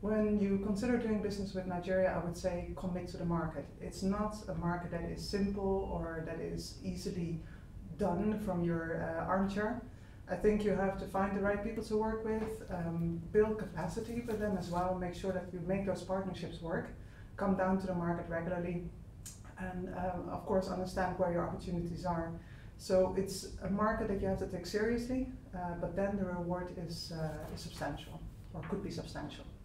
When you consider doing business with Nigeria, I would say commit to the market. It's not a market that is simple or that is easily done from your armchair. I think you have to find the right people to work with, build capacity for them as well, make sure that you make those partnerships work, come down to the market regularly, and of course understand where your opportunities are. So it's a market that you have to take seriously, but then the reward is substantial, or could be substantial.